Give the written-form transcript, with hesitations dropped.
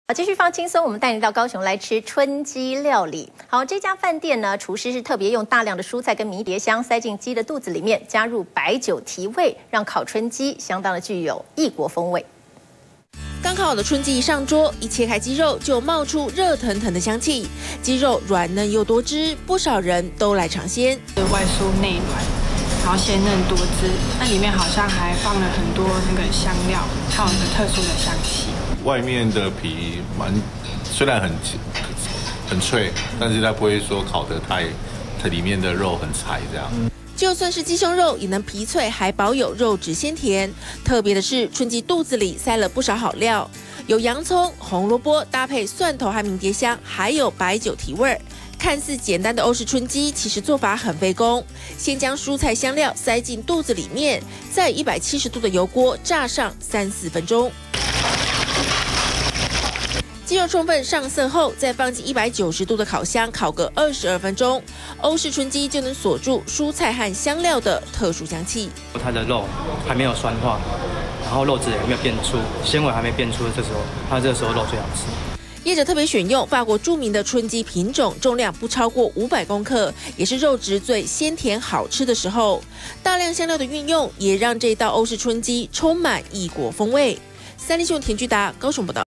好，继续放轻松，我们带你到高雄来吃春鸡料理。好，这家饭店呢，厨师是特别用大量的蔬菜跟迷迭香塞进鸡的肚子里面，加入白酒提味，让烤春鸡相当的具有异国风味。 刚烤好的春鸡一上桌，一切开鸡肉就冒出热腾腾的香气，鸡肉软嫩又多汁，不少人都来尝鲜。 外酥内软，然后鲜嫩多汁，那里面好像还放了很多那个香料，它有一个特殊的香气。 外面的皮虽然很脆，但是它不会说烤得它里面的肉很柴这样。 就算是鸡胸肉也能皮脆，还保有肉质鲜甜。特别的是，春鸡肚子里塞了不少好料，有洋葱、红萝卜搭配蒜头和迷迭香，还有白酒提味儿。看似简单的欧式春鸡，其实做法很费工。先将蔬菜香料塞进肚子里面，在170度的油锅炸上3-4分钟。鸡肉充分上色后，再放进190度的烤箱烤个22分钟，欧式春鸡就能锁住蔬菜和香料的特殊香气。 它的肉还没有酸化，然后肉质也没有变粗，纤维还没变粗，这时候肉最好吃。 业者特别选用法国著名的春鸡品种，重量不超过500公克，也是肉质最鲜甜好吃的时候。大量香料的运用，也让这道欧式春鸡充满异国风味。三立新闻田居达高雄报道。